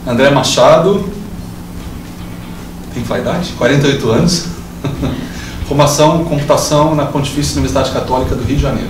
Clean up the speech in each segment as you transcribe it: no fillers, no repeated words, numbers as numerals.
André Machado, tem que falar a idade? 48 anos. Formação em computação na Pontifícia Universidade Católica do Rio de Janeiro.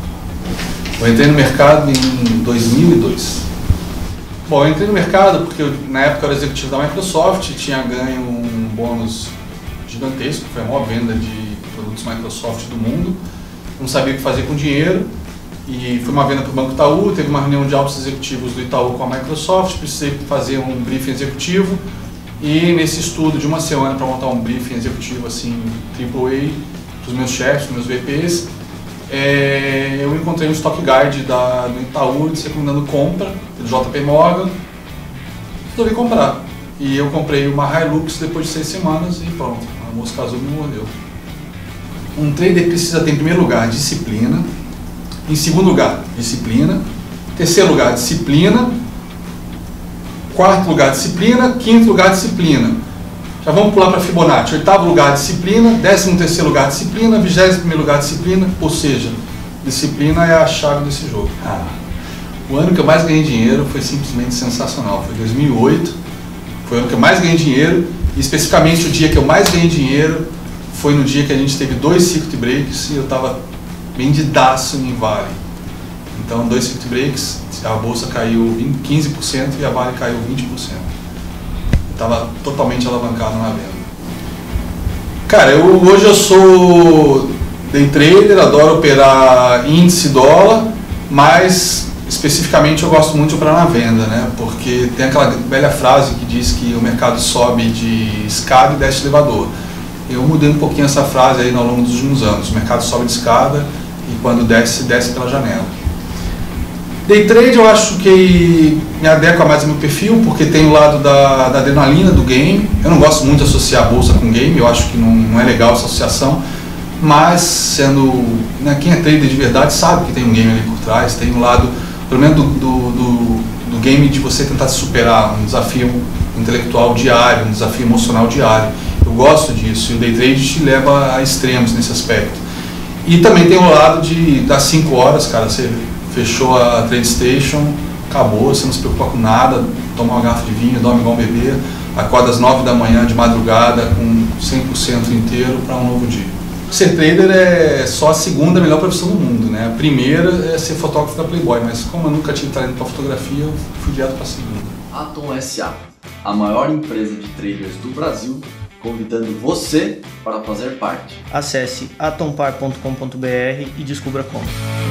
Eu entrei no mercado em 2002. Bom, eu entrei no mercado porque na época eu era executivo da Microsoft, tinha ganho um bônus gigantesco, foi a maior venda de produtos Microsoft do mundo. Não sabia o que fazer com o dinheiro e foi uma venda para o Banco Itaú, teve uma reunião de altos executivos do Itaú com a Microsoft, precisei fazer um briefing executivo e nesse estudo de uma semana para montar um briefing executivo assim, AAA, para os meus chefes, meus VPs, eu encontrei um stock guide do Itaú recomendando compra, do JP Morgan, resolvi comprar. E eu comprei uma Hilux depois de 6 semanas e pronto, a moça casou e me mordeu. Um trader precisa ter, em primeiro lugar, disciplina, em segundo lugar, disciplina, terceiro lugar, disciplina, quarto lugar, disciplina, quinto lugar, disciplina. Já vamos pular para Fibonacci. Oitavo lugar, disciplina, 13º lugar, disciplina, 21º lugar, disciplina, ou seja, disciplina é a chave desse jogo. O ano que eu mais ganhei dinheiro foi simplesmente sensacional, foi 2008, foi o ano que eu mais ganhei dinheiro, e especificamente o dia que eu mais ganhei dinheiro foi no dia que a gente teve 2 circuit breaks e eu estava vendidaço em Vale. Então 2 circuit breaks, a bolsa caiu 15% e a Vale caiu 20%. Estava totalmente alavancado na venda. Cara, hoje eu sou day trader, adoro operar índice dólar, mas especificamente eu gosto muito de operar na venda, né? Porque tem aquela velha frase que diz que o mercado sobe de escada e desce de elevador. Eu mudei um pouquinho essa frase aí ao longo dos últimos anos. O mercado sobe de escada e quando desce, desce pela janela. Day trade eu acho que me adequa mais ao meu perfil, porque tem o lado da adrenalina do game. Eu não gosto muito de associar a bolsa com game, eu acho que não é legal essa associação, mas quem é trader de verdade sabe que tem um game ali por trás, tem um lado, pelo menos do game de você tentar se superar, um desafio intelectual diário, um desafio emocional diário. Eu gosto disso e o day trade te leva a extremos nesse aspecto. E também tem o lado das 5 horas, cara, você fechou a trade station, acabou, você não se preocupa com nada, toma uma garrafa de vinho, dorme igual um bebê, acorda às 9 da manhã de madrugada com 100% inteiro para um novo dia. Ser trader é só a segunda melhor profissão do mundo, né? A primeira é ser fotógrafo da Playboy, mas como eu nunca tive talento para fotografia, eu fui direto para a segunda. Atom SA, a maior empresa de traders do Brasil, convidando você para fazer parte. Acesse atompar.com.br e descubra como.